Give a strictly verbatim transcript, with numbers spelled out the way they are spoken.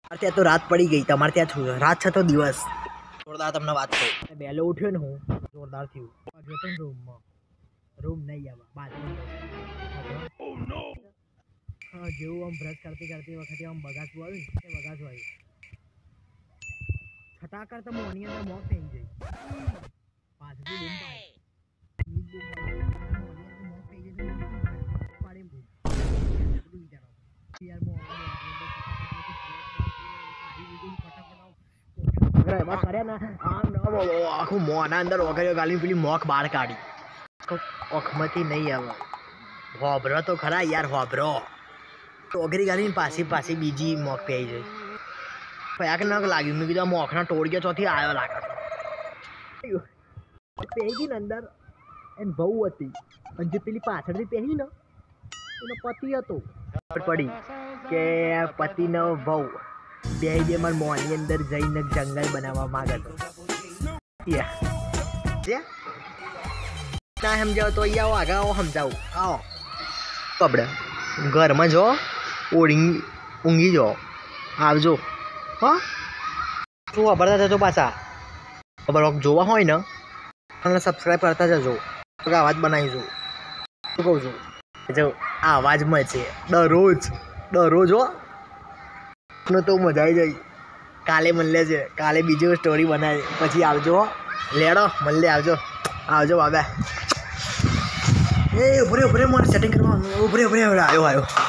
अरे ત્યાં તો રાત પડી ગઈ, તમારે ત્યાં છું રાત છે તો દિવસ જોરદાર તમને વાત કહું. વહેલો ઉઠ્યો ને હું જોરદાર થયું. ગયો તો રૂમમાં, રૂમ નહીં આવે બાથરૂમ. હા જેવું આમ બ્રશ કરતી કરતી વખતે આમ બગાસું આવ્યું ને એ બગાસું આવ્યું છટા કરતા મોની અંદર મોક થઈ જાય પાછળથી બૂમ પાડે મોક થઈ જાય પાડે બૂમ બધું વિચારો યાર મો એમાં કર્યા ના આમ આખું મોંના અંદર વગર ગાલી પેલી મોખ બહાર કાઢી ઓખમાંથી નહીં આવે. હોભરો તો ખરા યાર, હોભરો ટોગરી ગાલીને પાછી પાછી બીજી મોક પી આવી જાય. ફયાક ન લાગ્યું, મેં કીધું મોખના ટોળિયો ચોથી આવ્યો લાગે. પહેરી ગઈ ને અંદર એને બહુ હતી અને જે પેલી પાછળથી પહેરી ને એનો પતિ હતો. પડી કે પતિનો બહુ બે બે મારા મોંની અંદર જઈને જંગલ બનાવવા માંગે તો ના સમજાવો તો અહીંયા આવો આગળ આવો સમજાવું આવો કપડે ઘરમાં જો ઓળી ઊંઘી જાઓ આવજો. હા શું વાપરતા જજો પાછા ખબર જોવા હોય ને તમને સબસ્ક્રાઈબ કરતા જજો. અવાજ બનાવીશું શું કહું છું જો આ અવાજમાં છે દરરોજ દરરોજ હો તો મજા આવી જાય. કાલે મળે છે, કાલે બીજું સ્ટોરી બનાવી પછી આવજો લેડો મળે આવજો આવજો બાબા. એ ઉભરે ઉભરે મને સેટિંગ કરવાનું ઉભરે ઉભરે આવ્યો આવ્યો